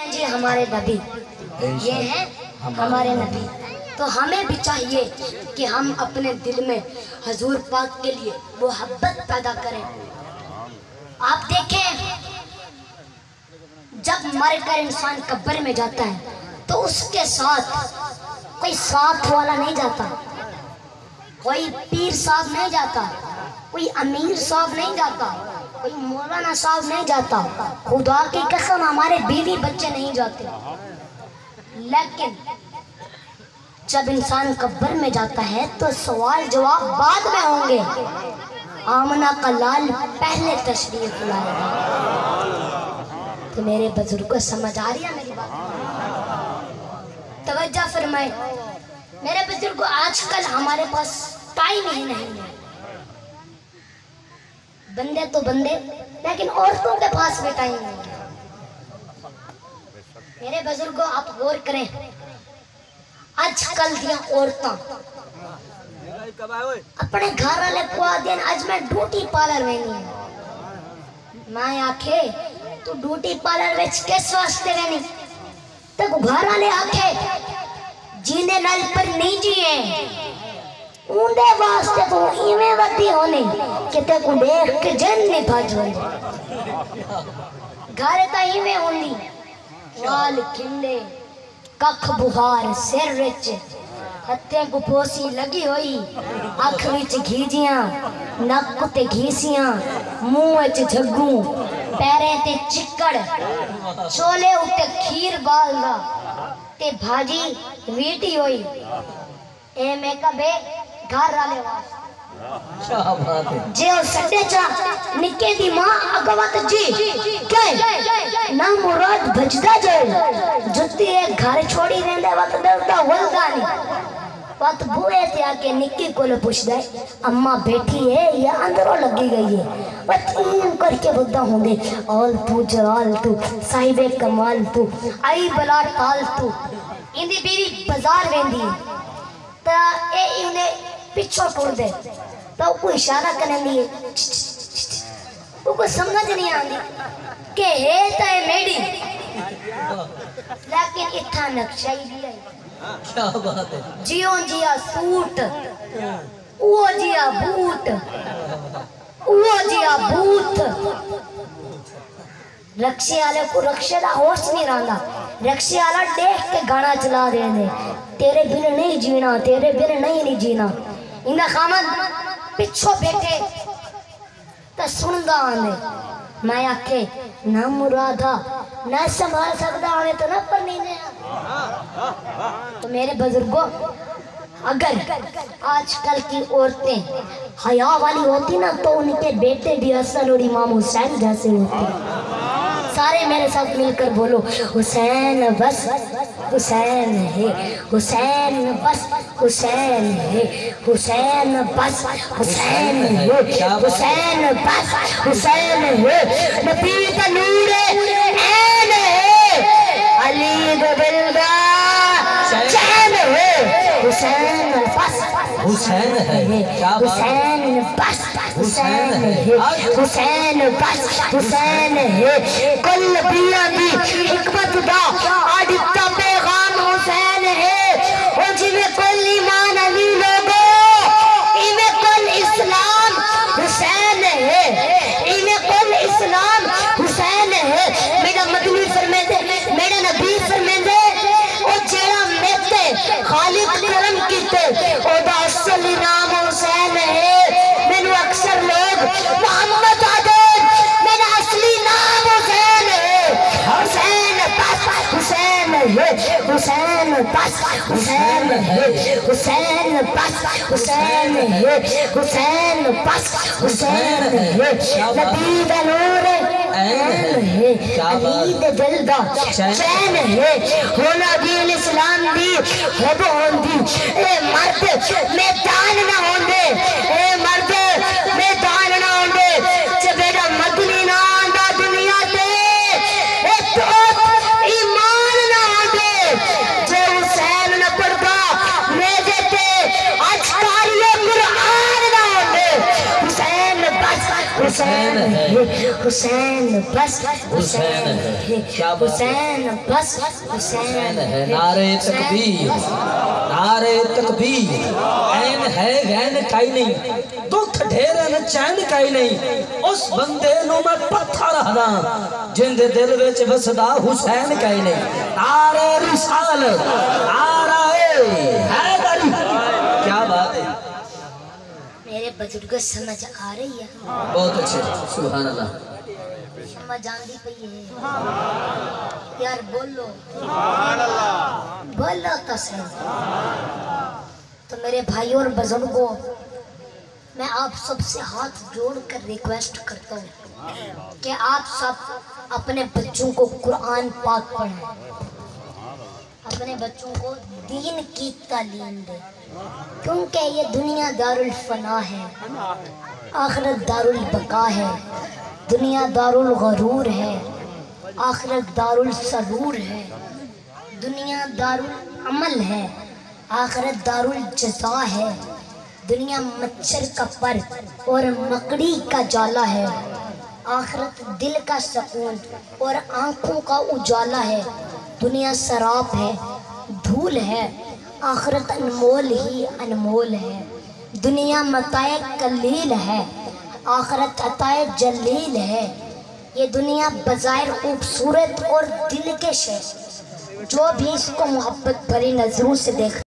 जी हमारे नबी, ये हैं हमारे नबी। तो हमें भी चाहिए कि हम अपने दिल में हजूर पाक के लिए मोहब्बत पैदा करें। आप देखें, जब मरकर इंसान कब्र में जाता है तो उसके साथ कोई साथ वाला नहीं जाता, कोई पीर साहब नहीं जाता, कोई अमीर साहब नहीं जाता, कोई मौलाना साहब नहीं जाता, खुदा की कसम हमारे बीवी बच्चे नहीं जाते। लेकिन जब इंसान कब्र में जाता है तो सवाल जवाब बाद में होंगे। आमना का लाल पहले तशरीफ लाएगा। तो मेरे बुजुर्गों समझ आ रही है मेरी बात? तवज्जो फरमाए मेरे बुजुर्गों, आजकल हमारे पास टाइम ही नहीं है। बंदे तो बंदे, लेकिन औरतों के पास भी टाइम नहीं है। मेरे बुजुर्गों आप गौर करें, आजकल दिया औरतां अपने घर वाले को आदि आज मैं ब्यूटी पार्लर में नहीं है। मैं आखे तू ब्यूटी पार्लर में किस वास्ते रहनी, तो घर वाले आखे जीने नल पर नहीं जिए उनके वास्ते तो इवें वड्डी होनी कि ते को देख के जन नहीं भज होनी। घर तो इवें होनी, वाल खिंडे, कख बुहार सिर विच, हत्थे को पोसी लगी हुई, अख विच घीजियां, नक ते घीसियां, मुंह विच झग्गू, पैरें ते चिक्कड़, छोले उत्ते खीर बालदा ते भाजी वीटी हुई। ए मेकअप है घर वाले जे सड्डे चा निके दी मां अगवत जी के ना मुराद भजदा जाए जुत्ती एक घर छोड़ी रहंदे वक्त दरदा वलदा नहीं। पत बुए ते आके निक्की कोले पुछदा है अम्मा बैठी है या अंदरों लगी गई है। बस ऊं करके बुद्धा होंगे ऑल तू जलाल तू साहिबे कमाल तू आई बला टाल तू। इंदी बीवी बाजार वेंदी ता ए इने पिछो टोड़ दे तो कोई इशारा करने लिए वो समझ नहीं आती कि है तो है मेडी, लेकिन इतना नक्शा ही दिया है। क्या बात है, जियो जिया सूट, वो जिया बूट, वो जिया बूट। रक्षे वाले को रक्षे का होश नहीं रहा, रक्षे वाला देख के गाना चला रहे हैं तेरे बिन नहीं जीना, तेरे बिन नहीं जीना। इनका खामन पिछो बैठे तो सुनदा आने, मैं आखे ना मुरादा ना संभाल सकता आने तो ना पर नहीं दे। तो मेरे बुजुर्गों, अगर आजकल की औरतें हया वाली होती ना तो उनके बेटे भी हसन और इमाम हुसैन जैसे होते। सारे मेरे साथ मिलकर बोलो हुसैन बस हुसैन है, हुसैन बस हुसैन है, हुसैन बस हुसैन है, हुसैन बस हुसैन है। नबी का नूर ऐन है, अली का दिलदा चैन है। हुसैन बस हुसैन है, हुसैन बस हुसैन है, हुसैन बस हुसैन है। कुल बिया दी हिकमत दा आदित्य पैगाम हुसैन है। और जिन्हें कुल ईमान अली लोगो इन्हें कुल इस्लाम हुसैन है, इन्हें कुल इस्लाम हुसैन है। मेरा मदनी फरमाते, मेरा नबी फरमाते ओ जेड़ा मेते खालिक करम कीते ओदा असल नाम हुसैन है। मैनू अक्सर लोग मोहम्मद आदे, मेरा असली नाम हुसैन है। हुसैन बस हुसैन है, हुसैन बस हुसैन है, हुसैन बस हुसैन है, हुसैन बस हुसैन है। नबी दा नूर ऐन है, अली दे दिल दा चैन है। होना दीन इस्लाम दी हब होंदी ए मर्द मैदान ना होंदे, ए मर्द मैदान ना होंदे जे बेटा मदनी ना आंदा दुनिया ते ए तो ईमान ना आंदे। जे हुसैन ना पढ़दा मेरे ते आज कारिए कुरान ना होंदे। हुसैन बस हुसैन है, हुसैन बस हुसैन है, हुसैन बस हुसैन है। नारे तकबीर, नारे तकबीर। ऐन है गैन काई नहीं, दुख ढेरे न चैन काई नहीं। उस बंदे नु मैं पत्थर हदा जिंदे दिल विच वसदा हुसैन काई नहीं। नारे रिसाल, नारे हैदरी। क्या बात है, मेरे बुजुर्ग समझ आ रही है? बहुत अच्छे, सुभान अल्लाह। समझ आंदी पई है यार, बोलो सुभान अल्लाह, बोलो तो सही। तो मेरे भाइयों और बुजुर्गों, मैं आप सबसे हाथ जोड़कर रिक्वेस्ट करता हूँ कि आप सब अपने बच्चों को कुरान पाक पढ़ाएं, अपने बच्चों को दीन की तालीम दें, क्योंकि ये दुनिया दारुल फना है, आखिरत दारुल बका है। दुनिया दारुल गरूर है, आखिरत दारुल सरूर है। दुनिया दारुल अमल है, आखिरत दारुल जज़ा है। दुनिया मच्छर का पर और मकड़ी का जाला है, आखिरत दिल का सुकून और आंखों का उजाला है। दुनिया शराब है, धूल है, आखिरत अनमोल ही अनमोल है। दुनिया मताए कलील है, आखिरत अताए जलील है। ये दुनिया बज़ाहिर खूबसूरत और दिलकश है, जो भी इसको मोहब्बत भरी नजरों से देख